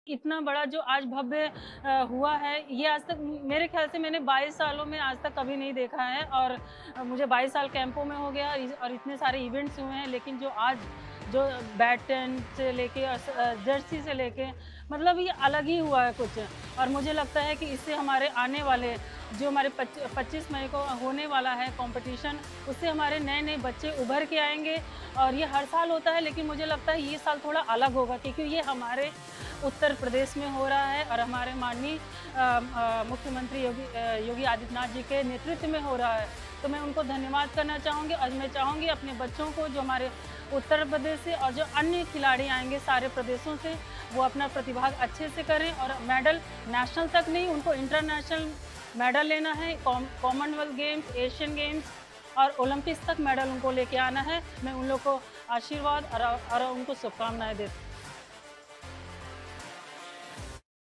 इतना बड़ा जो आज भव्य हुआ है, ये आज तक मेरे ख़्याल से मैंने 22 सालों में आज तक कभी नहीं देखा है। और मुझे 22 साल कैंपों में हो गया और इतने सारे इवेंट्स हुए हैं, लेकिन जो आज जो बैडमिंटन से लेके जर्सी से लेके मतलब ये अलग ही हुआ है कुछ। और मुझे लगता है कि इससे हमारे आने वाले जो हमारे 25 मई को होने वाला है कंपटीशन, उससे हमारे नए-नए बच्चे उभर के आएँगे। और ये हर साल होता है, लेकिन मुझे लगता है ये साल थोड़ा अलग होगा, क्योंकि ये हमारे उत्तर प्रदेश में हो रहा है और हमारे माननीय मुख्यमंत्री योगी आदित्यनाथ जी के नेतृत्व में हो रहा है। तो मैं उनको धन्यवाद करना चाहूँगी और मैं चाहूँगी अपने बच्चों को, जो हमारे उत्तर प्रदेश से और जो अन्य खिलाड़ी आएंगे सारे प्रदेशों से, वो अपना प्रतिभाग अच्छे से करें और मेडल नेशनल तक नहीं, उनको इंटरनेशनल मेडल लेना है। कॉमनवेल्थ गेम्स, एशियन गेम्स और ओलंपिक्स तक मेडल उनको लेके आना है। मैं उन लोग को आशीर्वाद और उनको शुभकामनाएं देती हूँ।